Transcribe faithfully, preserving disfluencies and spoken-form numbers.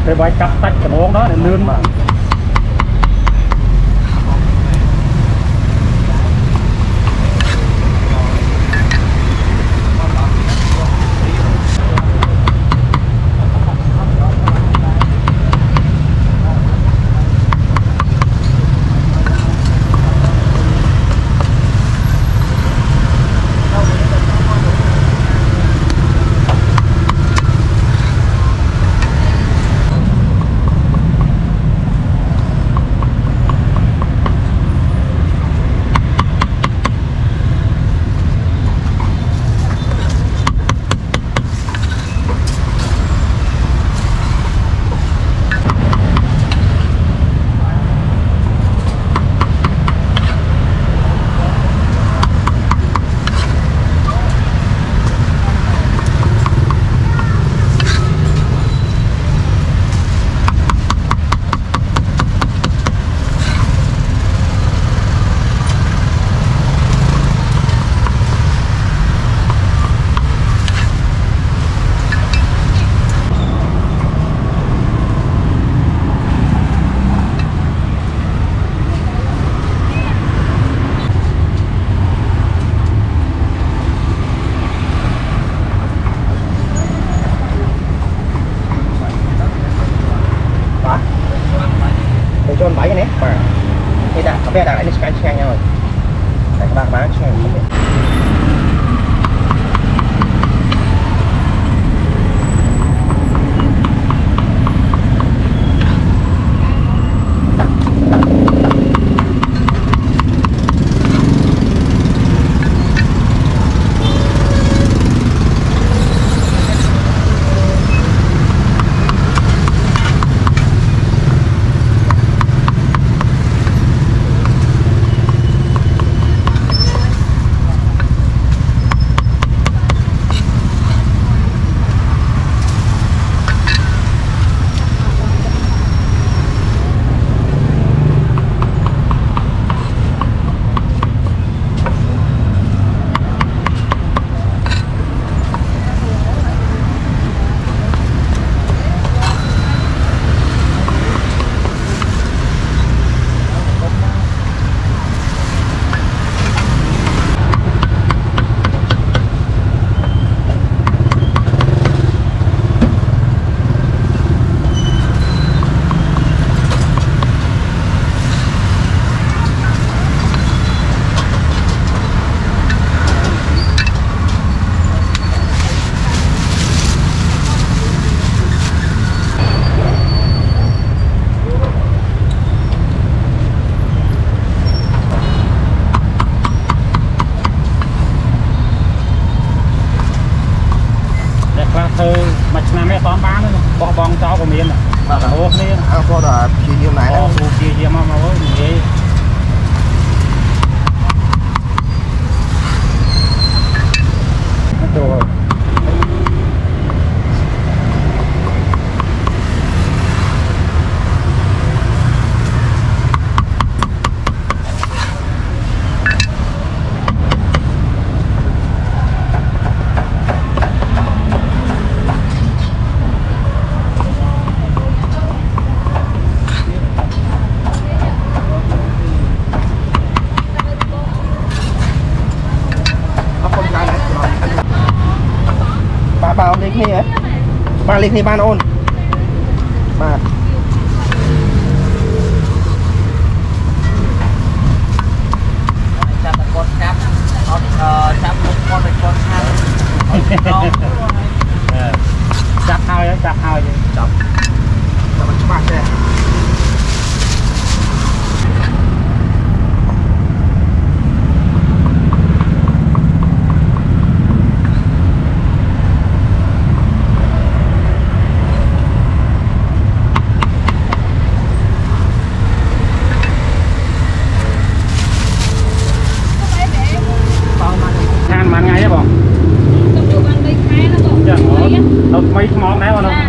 Cái bãi cắt tách cái món đó để nướng mà. Chôn bảy cái nét mà cái đặt cái đặt lại nó sẽ ngang nhau rồi. Các bạn bán ngang không biết. Mạch năm ấy tóm bán nữa, bỏ bong cho của miền này, mua cái này, ăn có là chi tiêu này, mua chi tiêu mà mà với gì, đồ bao lên kia ấy, ba lên kia ban ôn, ba. Chặt con cáp, chặt một con một con hai. chặt hai đấy, chặt hai vậy, chặt, chặt một bát đây. Mấy món đấy mà nó